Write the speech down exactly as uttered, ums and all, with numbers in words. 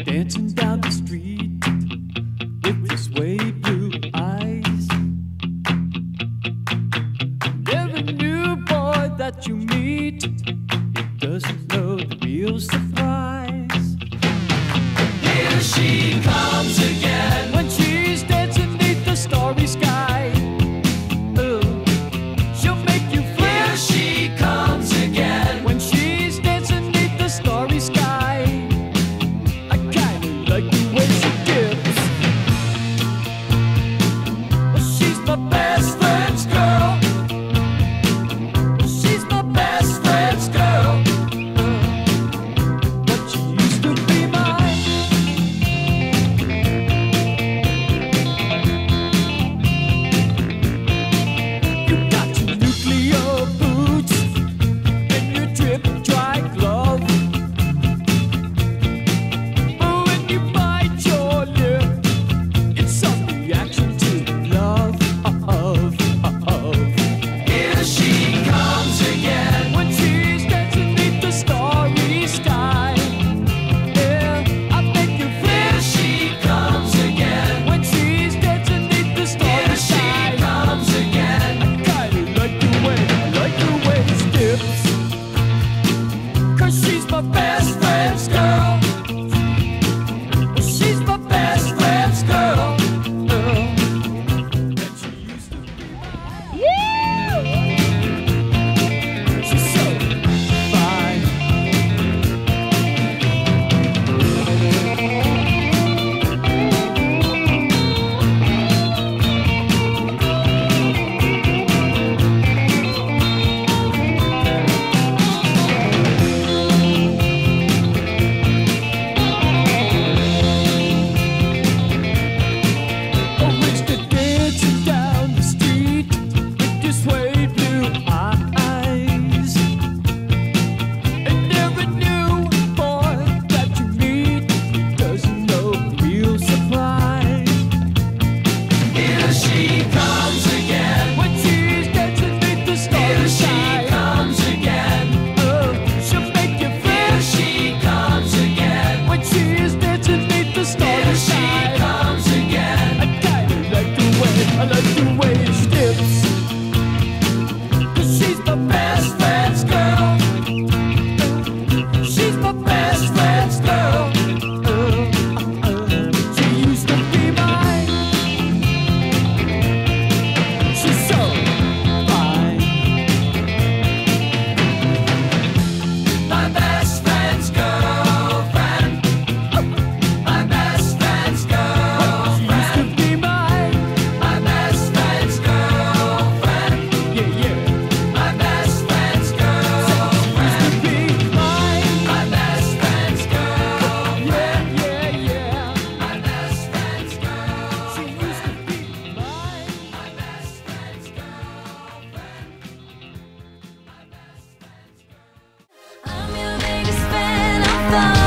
dancing down the street with his way blue eyes. Every new boy that you meet, he doesn't know the real surprise. Here she comes again when she's dancing beneath the starry sky. Oh, she'll make you fly. Here she comes again when she's dancing beneath the starry sky. I kinda like the way she dips. She's my best friend's girl. She's my best friend's girl. But she used to be mine. You got your nuclear boots and your drip dry glove. But when you bite your lip, it's some reaction to love. Here she comes again when she's dancing beneath the starry sky. Yeah, I make you feel. Here she comes again when she's dancing beneath the starry sky. Here she comes again. I kinda like the way, I like the way she dips. 'Cause she's my best friend's girl. She's my best friend's girl. Girl. That she used to be mine. She's so fine. Oh, Mister dancing down the street with his suede blue eyes. And every new boy that you meet doesn't know the real surprise. Here she comes again when she's dancing beneath the starry sky. Here she comes again. Oh, she'll make you feel. Here she comes again when she's dancing beneath the starry sky. Here she comes again. I kinda like the way, I like the way she dips. 'Cause she's my best friend's girl. She's my best friend's girl. Uh, uh, uh. She used to be mine. She's so fine. My best friend's girlfriend. My best friend's girlfriend. She used to be mine. My best friend's girlfriend. Yeah, yeah. My best friend's girlfriend. She used to be mine. My best friend's girlfriend. Yeah, yeah, yeah. My best friend's girlfriend. She used to be mine. My best friend's girlfriend. My best friend's girlfriend. I'm your biggest fan. I thought